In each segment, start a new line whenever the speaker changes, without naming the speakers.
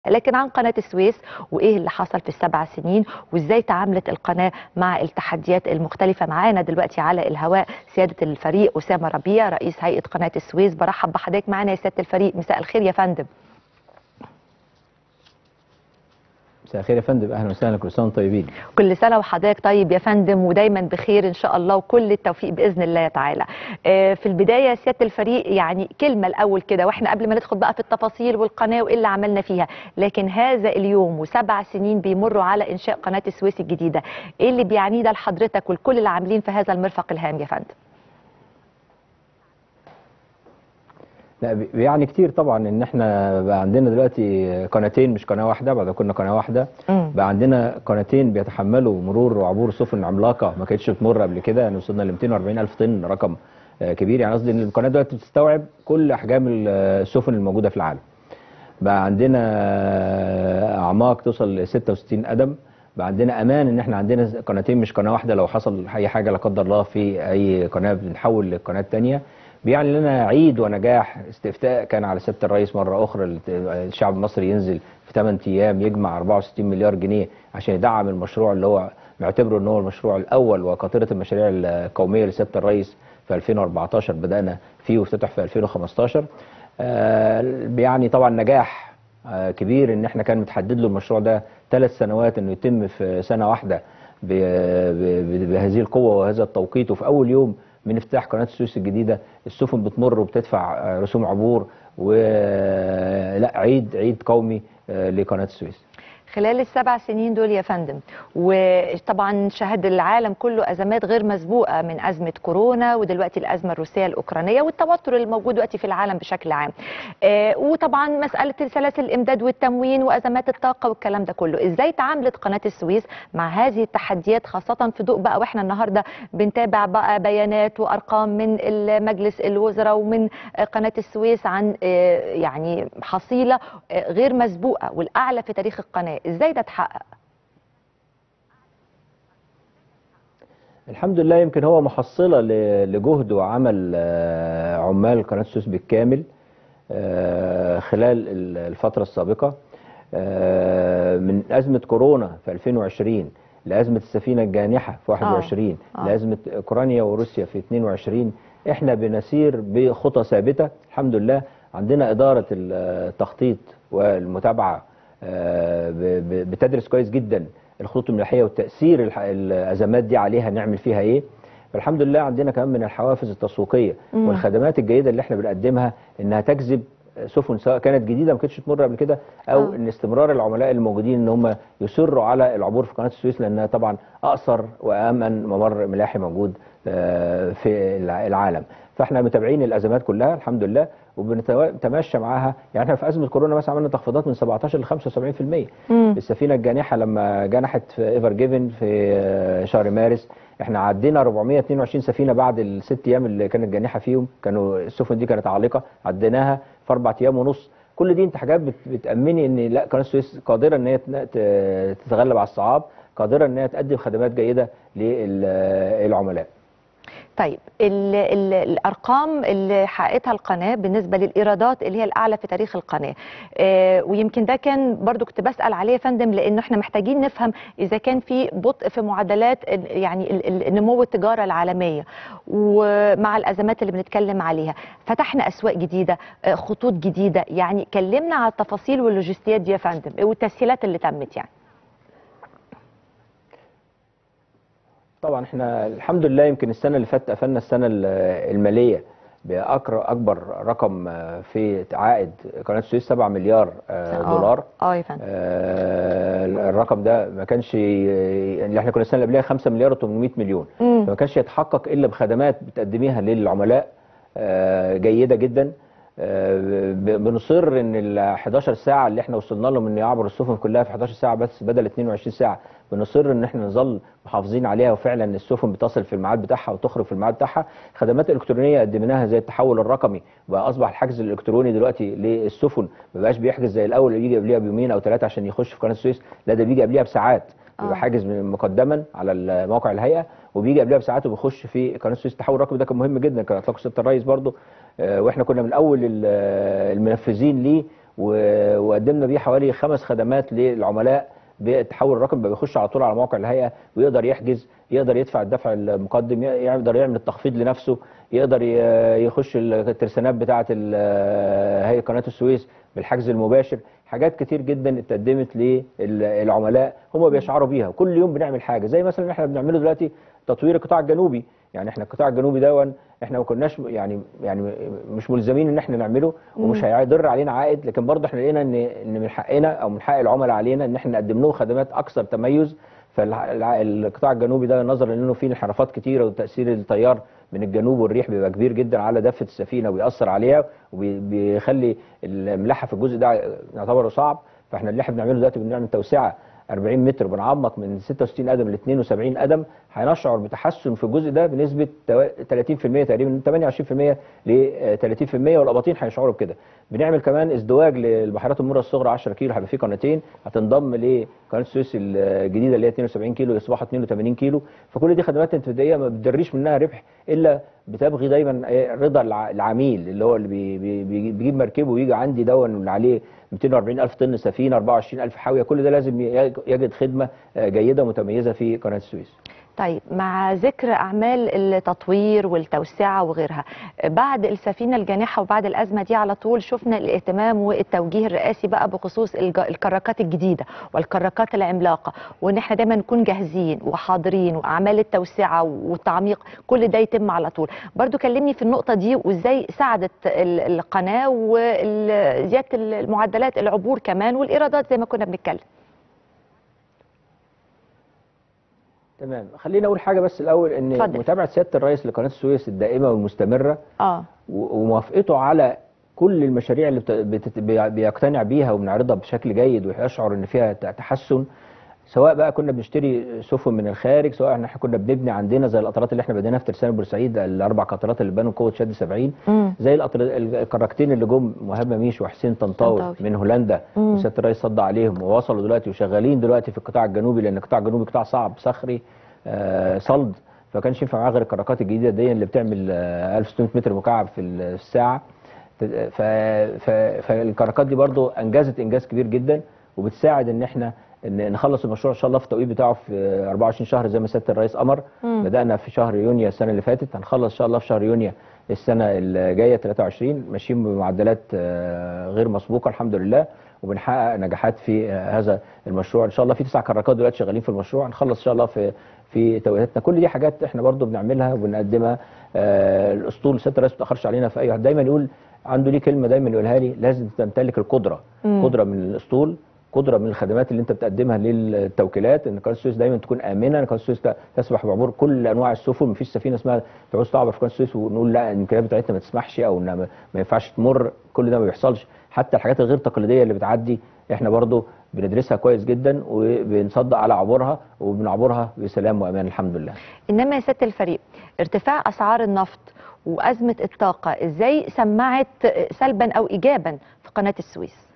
لكن عن قناة السويس وإيه اللي حصل في ال7 سنين وإزاي تعاملت القناة مع التحديات المختلفة. معانا دلوقتي على الهواء سيادة الفريق أسامة ربيع رئيس هيئة قناة السويس. برحب بحضرتك معانا يا سيادة الفريق. مساء الخير يا فندم.
مساء الخير يا فندم، اهلا وسهلا، كل سنه وانتم طيبين.
كل سنه وحضرتك طيب يا فندم ودايما بخير ان شاء الله وكل التوفيق باذن الله تعالى. في البدايه سياده الفريق يعني كلمه الاول كده واحنا قبل ما ندخل بقى في التفاصيل والقناه وايه اللي عملنا فيها، لكن هذا اليوم و7 سنين بيمروا على انشاء قناه السويس الجديده، ايه اللي بيعنيه ده لحضرتك والكل اللي عاملين في هذا المرفق الهام يا فندم؟
لا يعني كتير طبعا ان احنا بقى عندنا دلوقتي قناتين مش قناه واحده، بعد كنا قناه واحده بقى عندنا قناتين بيتحملوا مرور وعبور سفن عملاقه ما كانتش بتمر قبل كده، يعني وصلنا ل 240 الف طن، رقم كبير. يعني قصدي ان القناه دلوقتي بتستوعب كل احجام السفن الموجوده في العالم. بقى عندنا اعماق توصل ل 66 قدم، بقى عندنا امان ان احنا عندنا قناتين مش قناه واحده، لو حصل اي حاجه لا قدر الله في اي قناه بنحول للقناه الثانيه. بيعني لنا عيد ونجاح. استفتاء كان على سياده الرئيس مره اخرى الشعب المصري ينزل في 8 ايام يجمع 64 مليار جنيه عشان يدعم المشروع اللي هو معتبره ان هو المشروع الاول وقاطره المشاريع القوميه لسياده الرئيس. في 2014 بدانا فيه وافتتح في 2015. يعني طبعا نجاح كبير ان احنا كان متحدد له المشروع ده 3 سنوات انه يتم في سنه واحده بهذه القوه وهذا التوقيت. وفي اول يوم من افتتاح قناه السويس الجديده السفن بتمر وبتدفع رسوم عبور، ولا عيد قومي لقناه السويس.
خلال ال7 سنين دول يا فندم، وطبعا شهد العالم كله ازمات غير مسبوقه، من ازمه كورونا ودلوقتي الازمه الروسيه الاوكرانيه والتوتر اللي موجود دلوقتي في العالم بشكل عام، وطبعا مساله سلاسل الامداد والتموين وازمات الطاقه والكلام ده كله. ازاي تعاملت قناه السويس مع هذه التحديات، خاصه في ضوء بقى واحنا النهارده بنتابع بقى بيانات وارقام من مجلس الوزراء ومن قناه السويس عن يعني حصيله غير مسبوقه والاعلى في تاريخ القناه، ازاي ده اتحقق؟
الحمد لله، يمكن هو محصله لجهد وعمل عمال قناه السويس بالكامل خلال الفتره السابقه، من ازمه كورونا في 2020 لازمه السفينه الجانحه في 21 لازمه اوكرانيا وروسيا في 22. احنا بنسير بخطى ثابته الحمد لله. عندنا اداره التخطيط والمتابعه بتدرس كويس جدا الخطوط الملاحيه وتاثير الازمات دي عليها نعمل فيها ايه. فالحمد لله عندنا كمان من الحوافز التسويقيه والخدمات الجيده اللي احنا بنقدمها انها تجذب سفن سواء كانت جديده ما كانتش تمر قبل كده او ان استمرار العملاء الموجودين ان هم يصروا على العبور في قناه السويس، لانها طبعا اقصر وامن ممر ملاحي موجود في العالم. فاحنا متابعين الازمات كلها الحمد لله وبنتماشى معاها. يعني احنا في ازمه كورونا مثلا عملنا تخفيضات من 17 ل 75%. السفينه الجانحه لما جنحت في ايفر جيفن في شهر مارس احنا عدينا 422 سفينه بعد ال6 ايام اللي كانت جانحه فيهم، كانوا السفن دي كانت عالقه، عديناها في 4 ايام ونص. كل دي انت حاجات بتامني ان لا قناه السويس قادره ان هي تتغلب على الصعاب، قادره ان هي تقدم خدمات جيده للعملاء.
طيب الارقام اللي حققتها القناه بالنسبه للايرادات اللي هي الاعلى في تاريخ القناه، ويمكن ده كان برضو كنت بسال عليه يا فندم، لانه احنا محتاجين نفهم اذا كان في بطء في معدلات يعني نمو التجاره العالميه ومع الازمات اللي بنتكلم عليها. فتحنا اسواق جديده، خطوط جديده، يعني كلمنا على التفاصيل واللوجستيات دي يا فندم والتسهيلات اللي تمت. يعني
طبعا احنا الحمد لله يمكن السنه اللي فاتت قفلنا السنه الماليه باكبر رقم في عائد قناه السويس 7 مليار دولار.
يا فندم.
الرقم ده ما كانش اللي احنا كنا السنه اللي قبلها 5 مليار و800 مليون، فما كانش يتحقق الا بخدمات بتقدميها للعملاء جيده جدا. بنصر ان ال 11 ساعه اللي احنا وصلنا لهم ان يعبر السفن كلها في 11 ساعه بس بدل 22 ساعه، بنصر ان احنا نظل محافظين عليها وفعلا السفن بتصل في الميعاد بتاعها وتخرج في الميعاد بتاعها. خدمات الكترونيه قدمناها زي التحول الرقمي، بقى اصبح الحجز الالكتروني دلوقتي للسفن ما بقاش بيحجز زي الاول اللي يجي قبلها بيومين او 3 عشان يخش في قناه السويس، لا ده بيجي قبلها بساعات، بيبقى حاجز مقدما على موقع الهيئه وبيجي قبلها بساعات وبيخش في قناه السويس. التحول الرقمي ده كان مهم جدا، كان اطلقه سياده الرئيس برضه، واحنا كنا من اول المنفذين ليه وقدمنا بيه حوالي 5 خدمات للعملاء بتحول الرقم، بيخش على طول على موقع الهيئه ويقدر يحجز، يقدر يدفع الدفع المقدم، يقدر يعمل التخفيض لنفسه، يقدر يخش الترسانات بتاعه هيئه قناه السويس بالحجز المباشر. حاجات كتير جدا اتقدمت للعملاء هم بيشعروا بيها. كل يوم بنعمل حاجه، زي مثلا احنا بنعمله دلوقتي تطوير القطاع الجنوبي. يعني احنا القطاع الجنوبي ده احنا ما كناش يعني مش ملزمين ان احنا نعمله ومش هيضر علينا عائد، لكن برضه احنا لقينا ان من حقنا او من حق العملاء علينا ان احنا نقدم لهم خدمات اكثر تميز. فالقطاع الجنوبي ده نظرا لانه فيه انحرافات كتيره وتاثير التيار من الجنوب والريح بيبقى كبير جدا على دفه السفينه وبيأثر عليها وبيخلي الملاحه في الجزء ده يعتبر صعب. فاحنا اللي احنا بنعمله دلوقتي بنعمل توسعه 40 متر، بنعمق من 66 قدم ل 72 قدم. هنشعر بتحسن في الجزء ده بنسبه 30% تقريبا، من 28% ل 30%، والاباطين هيشعروا بكده. بنعمل كمان ازدواج للبحيرات المره الصغرى 10 كيلو، هيبقى في قناتين هتنضم لقناه السويس الجديده اللي هي 72 كيلو يصبحوا 82 كيلو. فكل دي خدمات ابتدائيه ما بتدريش منها ربح، الا بتبغي دايما رضا العميل اللي هو اللي بيجيب مركبه ويجي عندي اللي عليه 240,000 طن سفينه، 24,000 حاويه. كل ده لازم يجد خدمه جيده متميزه في قناه السويس.
طيب، مع ذكر أعمال التطوير والتوسعة وغيرها، بعد السفينة الجانحة وبعد الأزمة دي على طول شفنا الاهتمام والتوجيه الرئاسي بقى بخصوص الكراكات الجديدة والكراكات العملاقة، وإن احنا دايما نكون جاهزين وحاضرين، وأعمال التوسعة والتعميق كل ده يتم على طول. برضو كلمني في النقطة دي، وإزاي ساعدت القناة وزيادة المعدلات العبور كمان والإيرادات زي ما كنا بنتكلم.
تمام، خلينا اقول حاجه بس الاول، ان
فضل.
متابعه سياده الرئيس لقناه السويس الدائمه والمستمره وموافقته على كل المشاريع اللي بيقتنع بيها وبنعرضها بشكل جيد ويشعر ان فيها تحسن، سواء بقى كنا بنشتري سفن من الخارج، سواء احنا كنا بنبني عندنا زي القطارات اللي احنا بديناها في ترسانة بورسعيد، ال4 قطارات اللي بنوا قوه شد 70، زي الكراكتين اللي جم مهاب مميش وحسين طنطاوي من هولندا، وسياده الرئيس صدى عليهم ووصلوا دلوقتي وشغالين دلوقتي في القطاع الجنوبي، لان القطاع الجنوبي قطاع صعب صخري صلد، فكانش ينفع معاه غير الكراكات الجديده دي اللي بتعمل 1600 متر مكعب في الساعه. فالكراكات دي برضو انجزت انجاز كبير جدا، وبتساعد ان احنا نخلص المشروع ان شاء الله في التوقيت بتاعه في 24 شهر زي ما سياده الرئيس امر. بدانا في شهر يونيو السنه اللي فاتت، هنخلص ان شاء الله في شهر يونيو السنه الجايه 23، ماشيين بمعدلات غير مسبوقه الحمد لله، وبنحقق نجاحات في هذا المشروع. ان شاء الله في 9 كراكات دلوقتي شغالين في المشروع، هنخلص ان شاء الله في توقيتاتنا. كل دي حاجات احنا برضو بنعملها وبنقدمها. الاسطول سياده الرئيس ما بيتاخرش علينا في اي واحد، دايما يقول عنده ليه كلمه دايما يقولها لي: لازم تمتلك القدره، قدره من الاسطول، قدره من الخدمات اللي انت بتقدمها للتوكيلات، ان قناه السويس دايما تكون امنه، ان قناه السويس تسمح بعبور كل انواع السفن، مفيش سفينه اسمها تعوز تعبر في قناه السويس ونقول لا الامكانيات بتاعتنا ما تسمحش او انها ما ينفعش تمر. كل ده ما بيحصلش. حتى الحاجات الغير تقليديه اللي بتعدي احنا برضو بندرسها كويس جدا وبنصدق على عبورها وبنعبرها بسلام وامان الحمد لله.
انما يا سياده الفريق، ارتفاع اسعار النفط وازمه الطاقه ازاي سمعت سلبا او ايجابا في قناه السويس؟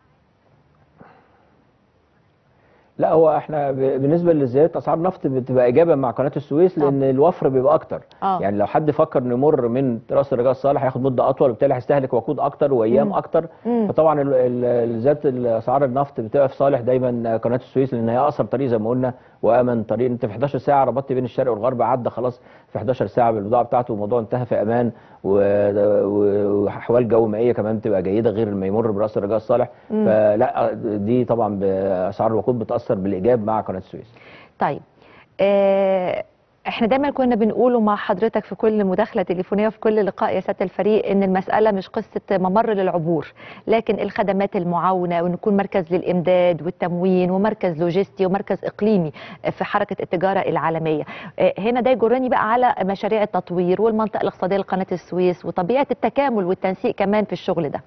لا، هو احنا بالنسبه لزياده اسعار النفط بتبقى ايجابا مع قناه السويس، لان الوفر بيبقى اكتر. يعني لو حد فكر انه يمر من راس الرجاء الصالح هياخد مده اطول، وبالتالي هيستهلك وقود اكتر وايام اكتر. فطبعا زياده اسعار النفط بتبقى في صالح دايما قناه السويس، لان هي اقصر طريق زي ما قلنا وامن طريق. انت في 11 ساعه ربطت بين الشرق والغرب، عدى خلاص في 11 ساعه بالبضاعه بتاعته، والموضوع انتهى في امان، واحوال جو مائيه كمان بتبقى جيده غير لما يمر براس الرجاء الصالح. فلا دي طبعا باسعار الوقود بتاثر بالايجاب مع قناه السويس.
طيب، احنا دايما كنا بنقوله مع حضرتك في كل مداخله تليفونيه وفي كل لقاء يا سياده الفريق ان المساله مش قصه ممر للعبور، لكن الخدمات المعاونه، وان يكون مركز للامداد والتموين ومركز لوجستي ومركز اقليمي في حركه التجاره العالميه. هنا ده يجرني بقى على مشاريع التطوير والمنطقه الاقتصاديه لقناه السويس وطبيعه التكامل والتنسيق كمان في الشغل ده.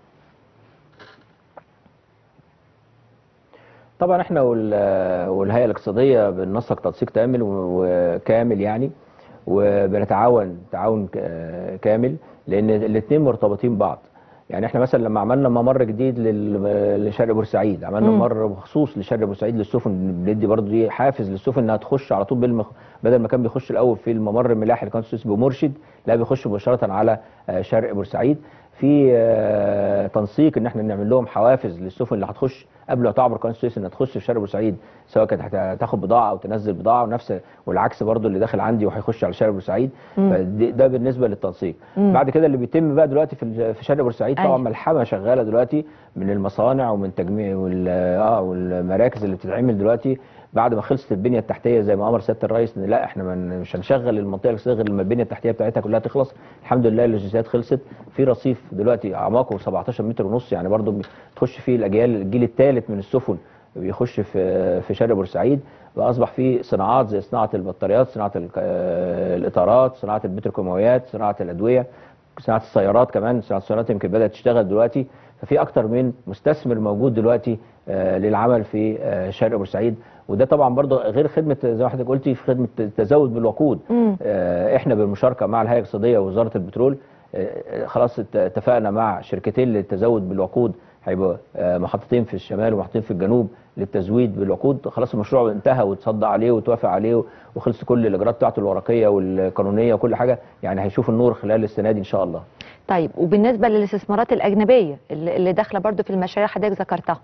طبعا احنا والهيئه الاقتصاديه بننسق تنسيق كامل يعني، وبنتعاون تعاون كامل، لان الاثنين مرتبطين ببعض. يعني احنا مثلا لما عملنا ممر جديد لشرق بورسعيد، عملنا ممر مخصوص لشرق بورسعيد للسفن، بندي برضه دي حافز للسفن انها تخش على طول بدل ما كان بيخش الاول في الممر الملاحي لقناه السويس بمرشد، لا بيخش مباشره على شرق بورسعيد. في تنسيق ان احنا نعمل لهم حوافز للسفن اللي هتخش قبل ما تعبر قناه السويس انها تخش في شرق بورسعيد، سواء كانت هتاخد بضاعه او تنزل بضاعه، ونفس والعكس برضو اللي داخل عندي وهيخش على شرق بورسعيد. ده بالنسبه للتنسيق. بعد كده اللي بيتم بقى دلوقتي في شرق بورسعيد طبعا ملحمه شغاله دلوقتي من المصانع ومن تجميع والمراكز اللي بتتعمل دلوقتي بعد ما خلصت البنيه التحتيه زي ما امر سياده الرئيس، ان لا احنا مش هنشغل المنطقه الاقتصاديه غير لما البنيه التحتيه بتاعتها كلها تخلص. الحمد لله اللوجستيات خلصت، في رصيف دلوقتي اعماقه 17 متر ونص، يعني برضو تخش فيه الجيل الثالث من السفن بيخش في شرق بورسعيد. واصبح في صناعات زي صناعه البطاريات، صناعه الاطارات، صناعه البتروكيماويات، صناعه الادويه، صناعه السيارات كمان. صناعه السيارات يمكن بدات تشتغل دلوقتي. ففي اكتر من مستثمر موجود دلوقتي للعمل في شرق بورسعيد. وده طبعا برضه غير خدمه زي ما حضرتك قلتي في خدمه التزود بالوقود. احنا بالمشاركه مع الهيئه الاقتصاديه ووزاره البترول خلاص اتفقنا مع شركتين للتزود بالوقود، هيبقى محطتين في الشمال ومحطتين في الجنوب للتزويد بالوقود. خلاص المشروع انتهى وتصدى عليه وتوافق عليه وخلص كل الاجراءات بتاعته الورقيه والقانونيه وكل حاجه، يعني هيشوف النور خلال السنه دي ان شاء الله.
طيب وبالنسبه للاستثمارات الاجنبيه اللي داخله برضو في المشاريع حضرتك ذكرتها؟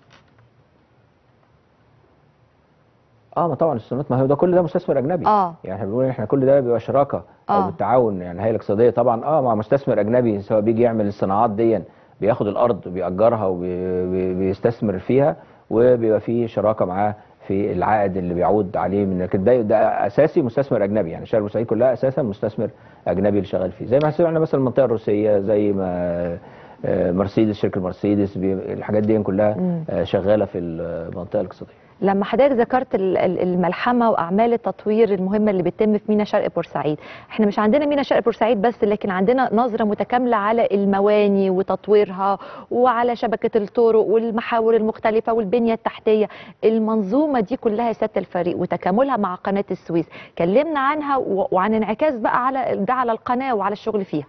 ما طبعا الاستثمارات، ما هو ده كل ده مستثمر اجنبي. يعني احنا بنقول احنا كل ده بيبقى شراكه او بالتعاون. يعني الهيئه الاقتصاديه طبعا مع مستثمر اجنبي سواء بيجي يعمل الصناعات دي، بياخد الارض وبيأجرها وبيستثمر فيها، وبيبقى في شراكه معاه في العائد اللي بيعود عليه من كده. ده اساسي مستثمر اجنبي. يعني شرق بورسعيد كلها اساسا مستثمر اجنبي اللي شغال فيه، زي ما سمعنا مثلا المنطقه الروسيه، زي ما مرسيدس، شركه مرسيدس، الحاجات دي كلها شغاله في المنطقه الاقتصاديه.
لما حضرتك ذكرت الملحمه واعمال التطوير المهمه اللي بتتم في ميناء شرق بورسعيد، احنا مش عندنا ميناء شرق بورسعيد بس، لكن عندنا نظره متكامله على المواني وتطويرها وعلى شبكه الطرق والمحاور المختلفه والبنيه التحتيه. المنظومه دي كلها يا سياده الفريق وتكاملها مع قناه السويس، كلمنا عنها وعن انعكاس بقى على القناه وعلى الشغل فيها.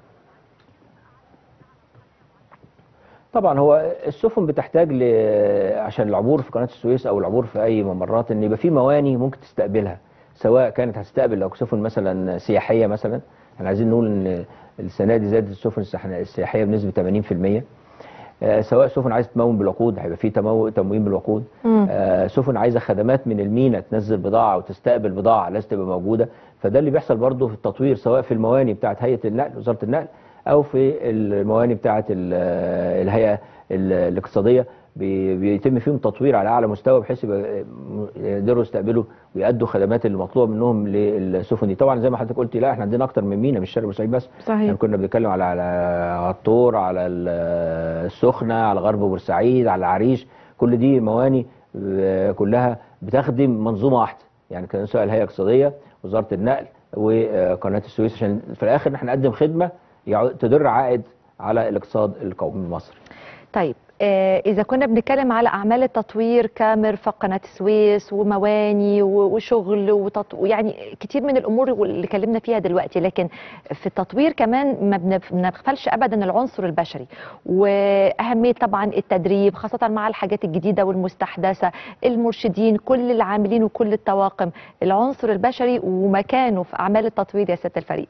طبعا هو السفن بتحتاج عشان العبور في قناه السويس او العبور في اي ممرات ان يبقى في مواني ممكن تستقبلها، سواء كانت هتستقبل لو سفن مثلا سياحيه. مثلا احنا عايزين نقول ان السنه دي زادت السفن السياحيه بنسبه 80%. سواء سفن عايزه تمون بالوقود هيبقى في تموين بالوقود. سفن عايزه خدمات من الميناء، تنزل بضاعه وتستقبل بضاعه، لازم تبقى موجوده. فده اللي بيحصل برضه في التطوير، سواء في المواني بتاعه هيئه النقل وزاره النقل او في المواني بتاعه الهيئه الاقتصاديه. بيتم فيهم تطوير على اعلى مستوى بحيث يقدروا يستقبلوا ويأدوا خدمات اللي مطلوبه منهم للسفن دي. طبعا زي ما حضرتك قلتي، لا احنا عندنا اكتر من ميناء، مش شرق بورسعيد بس.
صحيح.
يعني كنا بنتكلم على الطور، على السخنه، على غرب بورسعيد، على العريش. كل دي مواني كلها بتخدم منظومه واحده، يعني كان سواء الهيئه الاقتصاديه، وزاره النقل، وقناه السويس، عشان في الاخر احنا نقدم خدمه تدر عائد على الاقتصاد القومي المصري.
طيب إذا كنا بنتكلم على أعمال التطوير كمرفق قناة السويس ومواني وشغل يعني كتير من الأمور اللي اتكلمنا فيها دلوقتي، لكن في التطوير كمان ما بنغفلش أبدا العنصر البشري وأهمية طبعا التدريب، خاصة مع الحاجات الجديدة والمستحدثة، المرشدين، كل العاملين وكل الطواقم. العنصر البشري ومكانه في أعمال التطوير يا سيادة الفريق.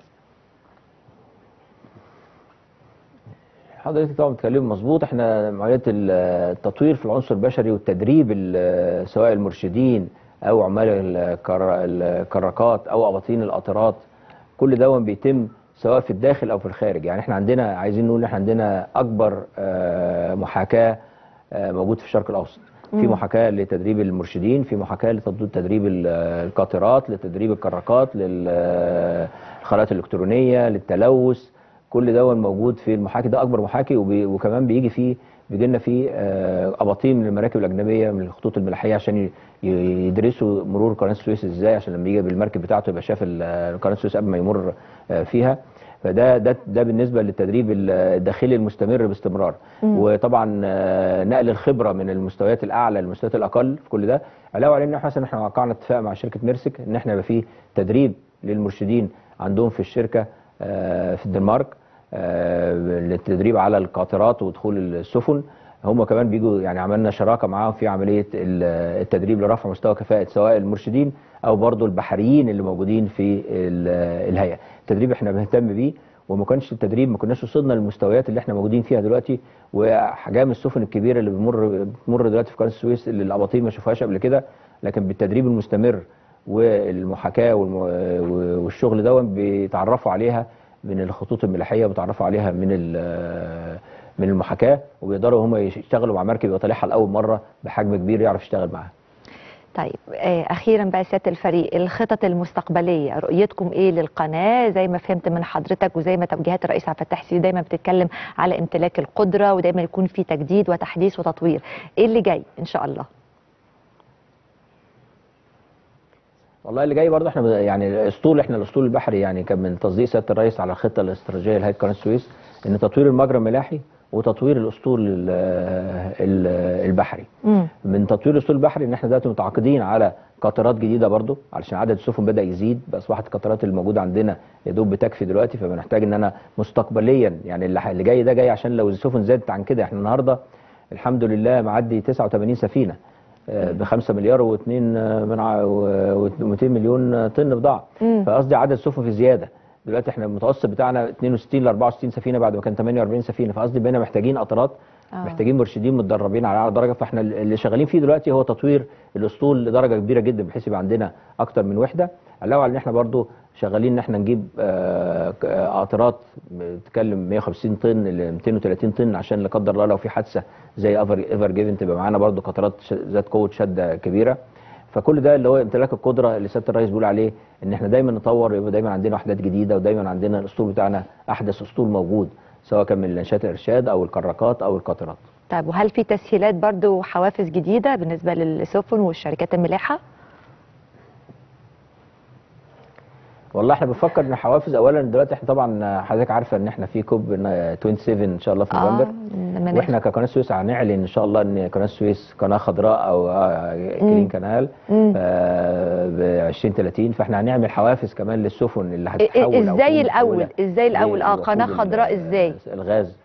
حضرتك طبعا بتتكلم مظبوط. احنا عمليه التطوير في العنصر البشري والتدريب، سواء المرشدين او عمال الكراكات او اباطين القاطرات، كل ده بيتم سواء في الداخل او في الخارج. يعني احنا عندنا، عايزين نقول احنا عندنا اكبر محاكاه موجود في الشرق الاوسط. في محاكاه لتدريب المرشدين، في محاكاه لتدريب القاطرات، لتدريب الكراكات، للخرائط الالكترونيه، للتلوث. كل ده موجود في المحاكي. ده اكبر محاكي، وكمان بيجي لنا فيه اباطيل من المراكب الاجنبيه من الخطوط الملاحيه عشان يدرسوا مرور قناه السويس ازاي، عشان لما يجي بالمركب بتاعته يبقى شاف قناه السويس قبل ما يمر فيها. ده بالنسبه للتدريب الداخلي المستمر باستمرار. وطبعا نقل الخبره من المستويات الاعلى للمستويات الاقل في كل ده. علاوه على ان احنا وقعنا اتفاق مع شركه ميرسك ان احنا يبقى فيه تدريب للمرشدين عندهم في الشركه في الدنمارك للتدريب على القاطرات ودخول السفن. هم كمان بيجوا، يعني عملنا شراكه معاهم في عمليه التدريب لرفع مستوى كفاءه سواء المرشدين او برضو البحريين اللي موجودين في الهيئه. التدريب احنا بنهتم بيه، وما كانش التدريب، ما كناش وصلنا للمستويات اللي احنا موجودين فيها دلوقتي، واحجام السفن الكبيره اللي بتمر دلوقتي في قناه السويس اللي الاباطيل ما شافوهاش قبل كده. لكن بالتدريب المستمر والمحاكاه والشغل ده بيتعرفوا عليها من الخطوط الملاحيه، وبيتعرفوا عليها من المحاكاه، وبيقدروا هم يشتغلوا مع مركب يطلعها لاول مره بحجم كبير يعرف يشتغل معاها.
طيب اخيرا بقى سياده الفريق، الخطط المستقبليه رؤيتكم ايه للقناه؟ زي ما فهمت من حضرتك وزي ما توجيهات الرئيس عبد الفتاح السيسي دايما بتتكلم على امتلاك القدره، ودايما يكون في تجديد وتحديث وتطوير، ايه اللي جاي ان شاء الله؟
والله اللي جاي برضه احنا يعني الاسطول البحري يعني كان من تصديق سياده الرئيس على الخطه الاستراتيجيه لهيئه قناه السويس ان تطوير المجرى الملاحي وتطوير الاسطول البحري. من تطوير الاسطول البحري ان احنا دلوقتي متعاقدين على قطارات جديده برضه علشان عدد السفن بدا يزيد، اصبحت القطارات الموجوده عندنا يا دوب بتكفي دلوقتي، فبنحتاج ان انا مستقبليا يعني اللي جاي ده جاي عشان لو السفن زادت عن كده. احنا النهارده الحمد لله معدي 89 سفينه ب5 مليار و2 مليون طن بضاعه، فقصدي عدد سفن في زياده. دلوقتي احنا المتوسط بتاعنا 62 ل 64 سفينه بعد ما كان 48 سفينه، فقصدي بقينا محتاجين قطارات، محتاجين مرشدين متدربين على اعلى درجه. فاحنا اللي شغالين فيه دلوقتي هو تطوير الاسطول لدرجه كبيره جدا بحيث يبقى عندنا اكتر من وحده. علاوه على ان احنا برضو شغالين ان احنا نجيب قطارات بتتكلم 150 طن ل 230 طن عشان لا قدر الله لو في حادثه زي ايفر جيفن تبقى معانا برضو قطارات ذات قوه شده كبيره. فكل ده اللي هو امتلاك القدره اللي سياده الرئيس بيقول عليه ان احنا دايما نطور، يبقى دايما عندنا وحدات جديده، ودايما عندنا الاسطول بتاعنا احدث اسطول موجود سواء كان من لانشات الارشاد او الكراكات او القاطرات.
طيب وهل في تسهيلات برضو وحوافز جديده بالنسبه للسفن والشركات الملاحه؟
والله احنا بنفكر ان حوافز. اولا دلوقتي احنا طبعا حضرتك عارفه ان احنا في كوب 27 ان شاء الله في نوفمبر، واحنا كقناه السويس هنعلن ان شاء الله ان قناه السويس قناه خضراء او كلين كانال ب 2030. فاحنا هنعمل حوافز كمان للسفن اللي هتتحول.
ازاي الاول قناه خضراء ازاي؟
الغاز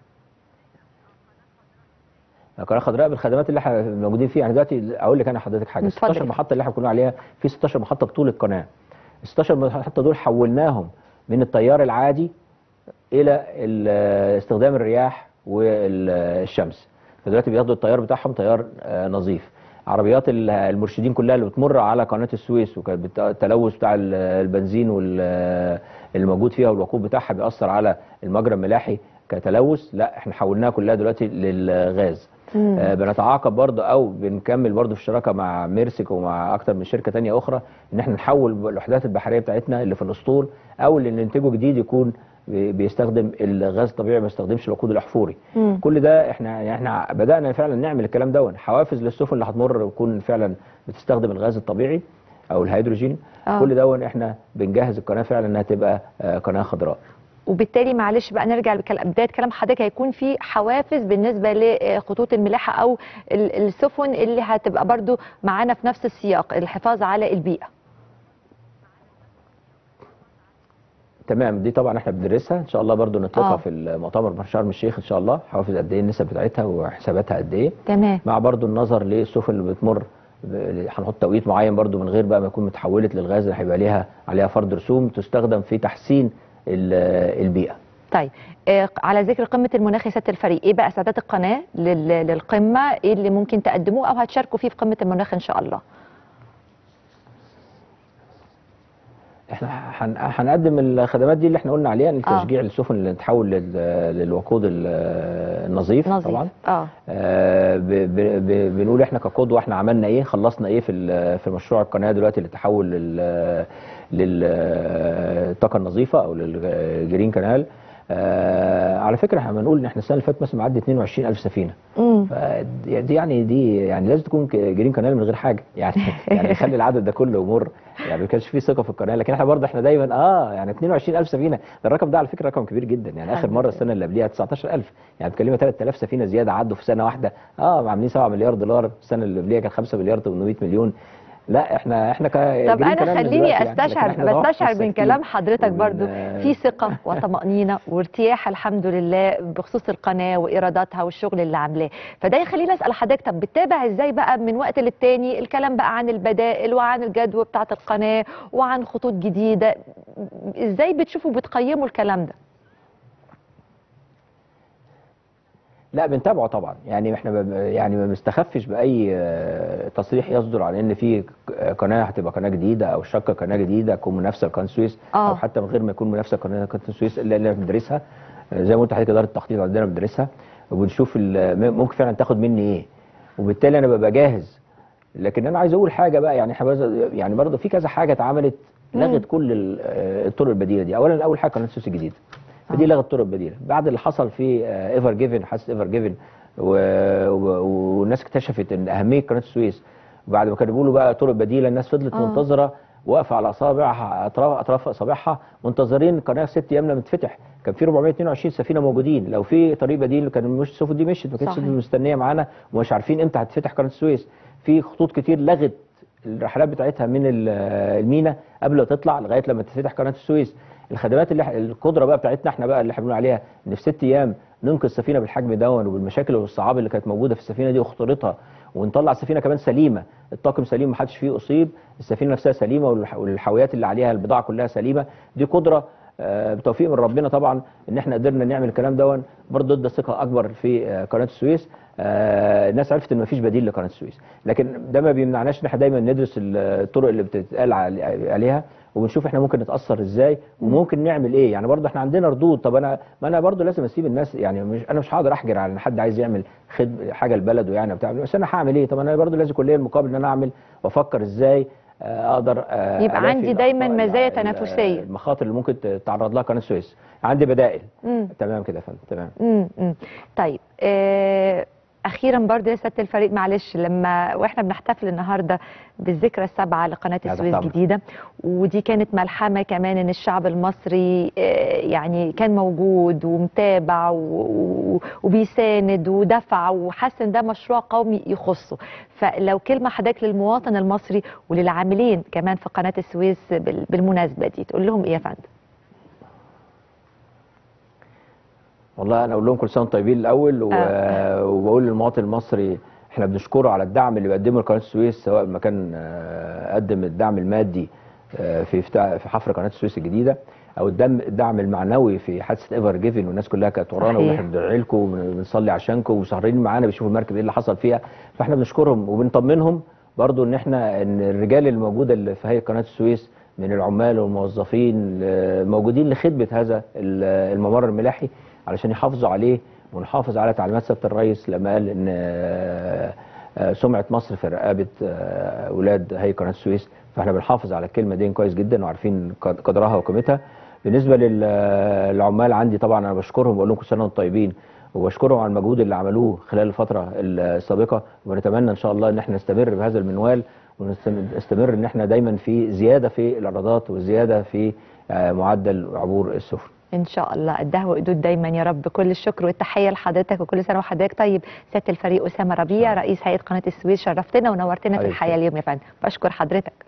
قناه خضراء بالخدمات اللي احنا موجودين فيها. يعني دلوقتي اقول لك انا حضرتك حاجه، 16 محطه اللي احنا بنقول عليها، في 16 محطه بطول القناه. ال 16 محطه دول حولناهم من التيار العادي الى استخدام الرياح والشمس، فدلوقتي بياخدوا التيار بتاعهم تيار نظيف. عربيات المرشدين كلها اللي بتمر على قناه السويس وكانت التلوث بتاع البنزين الموجود فيها والوقود بتاعها بيأثر على المجرى الملاحي كتلوث، لا احنا حولناها كلها دلوقتي للغاز. بنتعاقب برضه او بنكمل برضه في الشراكه مع ميرسك ومع اكتر من شركه ثانيه اخرى ان احنا نحول الوحدات البحريه بتاعتنا اللي في الاسطول او اللي ننتجه جديد يكون بيستخدم الغاز الطبيعي ما يستخدمش الوقود الاحفوري. كل ده احنا بدانا فعلا نعمل الكلام ده، حوافز للسفن اللي هتمر تكون فعلا بتستخدم الغاز الطبيعي او الهيدروجين. كل ده احنا بنجهز القناه فعلا انها تبقى قناه خضراء.
وبالتالي معلش بقى نرجع لبدايه كلام حضرتك، هيكون في حوافز بالنسبه لخطوط الملاحه او السفن اللي هتبقى برضو معانا في نفس السياق الحفاظ على البيئه.
تمام، دي طبعا احنا بندرسها ان شاء الله برضو نطلقها في المؤتمر في شرم الشيخ ان شاء الله، حوافز قد ايه، النسب بتاعتها وحساباتها قد ايه.
تمام.
مع برضو النظر للسفن اللي بتمر هنحط توقيت معين برضو من غير بقى ما يكون متحولت للغاز اللي هيبقى عليها فرض رسوم تستخدم في تحسين البيئه.
طيب على ذكر قمه المناخ يا سياده الفريق، ايه بقى استعدادات القناه للقمه؟ ايه اللي ممكن تقدموه او هتشاركوا فيه في قمه المناخ ان شاء الله؟
احنا هنقدم الخدمات دي اللي احنا قلنا عليها، لتشجيع السفن اللي تتحول للوقود النظيف طبعا. بنقول احنا كقدوه احنا عملنا ايه، خلصنا ايه في مشروع القناه دلوقتي للتحول للطاقه النظيفه او للجرين كانال. على فكره احنا بنقول ان احنا السنه اللي فاتت مثلا معدي 22,000 سفينه. دي يعني لازم تكون جرين كانال من غير حاجه يعني نخلي العدد ده كله يمر، يعني ما كانش فيه ثقه في القناه. لكن احنا برضه دايما يعني 22,000 سفينه، ده الرقم ده على فكره رقم كبير جدا. يعني اخر مره السنه اللي قبليها 19,000، يعني بتكلمي 3,000 سفينه زياده عدوا في سنه واحده. عاملين 7 مليار دولار، السنه اللي قبليها كان 5 مليار 800 مليون. لا احنا
طب انا خليني بستشعر من كلام حضرتك برضو في ثقه وطمانينه وارتياح الحمد لله بخصوص القناه وايراداتها والشغل اللي عاملاه. فده يخليني اسال حضرتك، طب بتتابع ازاي بقى من وقت للتاني الكلام بقى عن البدائل وعن الجدوى بتاعه القناه وعن خطوط جديده؟ ازاي بتشوفوا بتقيموا الكلام ده؟
لا بنتابعه طبعا، يعني احنا يعني ما بنستخفش باي تصريح يصدر عن ان في قناه هتبقى قناه جديده او شق قناه جديده تكون منافسه لقناه السويس، او حتى من غير ما يكون منافسه لقناه السويس الا اللي بندرسها زي ما قلت لحضرتك. اداره التخطيط عندنا بندرسها وبنشوف ممكن فعلا تاخد مني ايه، وبالتالي انا ببقى جاهز. لكن انا عايز اقول حاجه بقى، يعني احنا يعني برضه في كذا حاجه اتعملت لغت كل الطرق البديله دي. اول حاجه قناه السويس الجديده، فدي لغت الطرق البديله بعد اللي حصل في ايفر جيفن، حادثه ايفر جيفن، والناس اكتشفت ان اهميه قناه السويس. بعد ما كانوا بيقولوا بقى طرق بديله، الناس فضلت منتظره واقفه على اصابعها، اطراف اصابعها، منتظرين القناه 6 ايام لما تفتح. كان في 422 سفينه موجودين، لو في طريق بديل كان مش السفن دي مشت، ما كانتش مستنيه معانا ومش عارفين امتى هتفتح قناه السويس. في خطوط كتير لغت الرحلات بتاعتها من المينا قبل ما تطلع لغايه لما تفتح قناه السويس. الخدمات اللي القدره بقى بتاعتنا احنا بقى اللي احنا بنقول عليها ان في 6 ايام ننقذ سفينه بالحجم دون وبالمشاكل والصعاب اللي كانت موجوده في السفينه دي وخطورتها، ونطلع السفينه كمان سليمه، الطاقم سليم ما حدش فيه اصيب، السفينه نفسها سليمه والحاويات اللي عليها البضاعه كلها سليمه. دي قدره بتوفيق من ربنا طبعا ان احنا قدرنا نعمل الكلام دون. برضه ادى ثقه اكبر في قناه السويس. الناس عرفت ان مفيش بديل لقناه السويس، لكن ده ما بيمنعناش ان احنا دايما ندرس الطرق اللي بتتقال عليها وبنشوف احنا ممكن نتاثر ازاي وممكن نعمل ايه. يعني برضه احنا عندنا ردود. طب ما انا برضه لازم اسيب الناس، يعني انا مش هقدر احجر على ان حد عايز يعمل حاجه لبلده يعني بتاع، بس انا هعمل ايه؟ طب انا برضه لازم يكون ليا المقابل ان انا اعمل وافكر ازاي اقدر
يبقى عندي دايما مزايا تنافسيه.
المخاطر اللي ممكن تتعرض لها قناه السويس عندي بدائل. تمام كده يا فندم. تمام.
طيب اخيرا برضه يا سياده الفريق، معلش، واحنا بنحتفل النهارده بالذكرى السابعه لقناه السويس الجديده، ودي كانت ملحمه كمان ان الشعب المصري يعني كان موجود ومتابع وبيساند ودفع وحس ان ده مشروع قومي يخصه. فلو كلمه حضرتك للمواطن المصري وللعاملين كمان في قناه السويس بالمناسبه دي تقول لهم ايه يا فندم؟
والله انا اقول لهم كل سنه وانتم طيبين الاول، وبقول للمواطن المصري احنا بنشكره على الدعم اللي بيقدمه لقناه السويس، سواء ما كان قدم الدعم المادي في حفر قناه السويس الجديده، او الدعم المعنوي في حادثه ايفر جيفن، والناس كلها كانت ورانا واحنا بندعي لكم وبنصلي عشانكم وسهرين معانا بيشوفوا المركب ايه اللي حصل فيها. فاحنا بنشكرهم وبنطمنهم برضو ان الرجال الموجوده اللي في هيئه قناه السويس من العمال والموظفين موجودين لخدمه هذا الممر الملاحي علشان يحافظوا عليه، ونحافظ على تعليمات سياده الرئيس لما قال ان سمعه مصر في رقابه اولاد هيئه قناه السويس. فاحنا بنحافظ على الكلمه دي كويس جدا وعارفين قدرها وقيمتها. بالنسبه للعمال عندي طبعا انا بشكرهم وبقول لهم كل سنه وانتم طيبين، وبشكرهم على المجهود اللي عملوه خلال الفتره السابقه، ونتمنى ان شاء الله ان احنا نستمر بهذا المنوال ونستمر ان احنا دايما في زياده في الايرادات وزياده في معدل عبور السفن.
ان شاء الله قدها وقدود دايما يا رب. كل الشكر والتحيه لحضرتك وكل سنه وحضرتك طيب. سياده الفريق اسامه ربيع رئيس هيئه قناه السويس، شرفتنا ونورتنا في الحياه اليوم يا فندم. بشكر حضرتك.